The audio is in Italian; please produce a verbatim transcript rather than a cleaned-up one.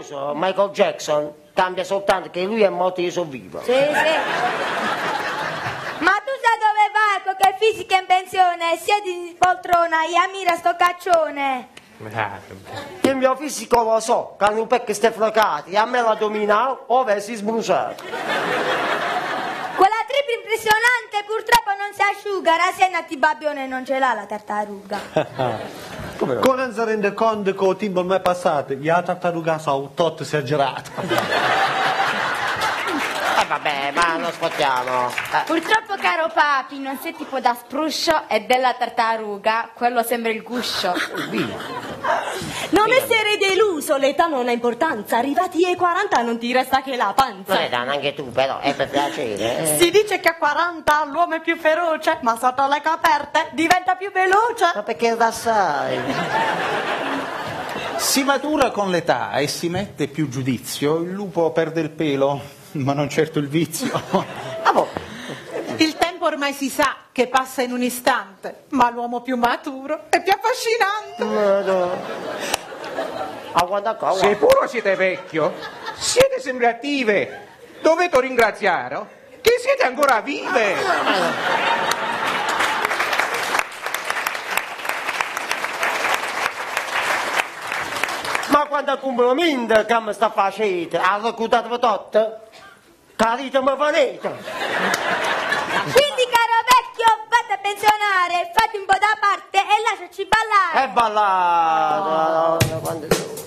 lo so, Michael Jackson cambia soltanto che lui è morto e io sono vivo. Sì, sì. Ma tu sai dove vai? Perché fisica in pensione, siedi in poltrona e ammira sto caccione. Il mio fisico lo so, che hanno pecche ste flocati, a me l'addominale ove si sbruciato. Quella trip impressionante purtroppo non si asciuga, la senna ti babbione non ce l'ha la tartaruga. Come non si rende conto che il tempo ormai è passato, la tartaruga sono tutto esagerato. Eh vabbè, ma non sfottiamo. Eh. Purtroppo, caro papi, non sei tipo da spruscio e della tartaruga, quello sembra il guscio. Non essere deluso, l'età non ha importanza, arrivati ai quaranta non ti resta che la panza. Non è danno anche tu, però, è per piacere. Eh. Si dice che a quaranta l'uomo è più feroce, ma sotto le coperte diventa più veloce. Ma perché da sai? Si matura con l'età e si mette più giudizio, il lupo perde il pelo, ma non certo il vizio. Ah, boh. Il tempo ormai si sa che passa in un istante, ma l'uomo più maturo è più affascinante. No. Ah, guarda qua, guarda. Se pure siete vecchio, siete sempre attive. Dovete ringraziare che siete ancora vive. Ma quando complimento che mi sta facendo? Ha reclutato tutto? Carito mi fanete? Quindi caro vecchio, vatti a pensionare, fatti un po' da parte e lasciaci ballare. E ballare!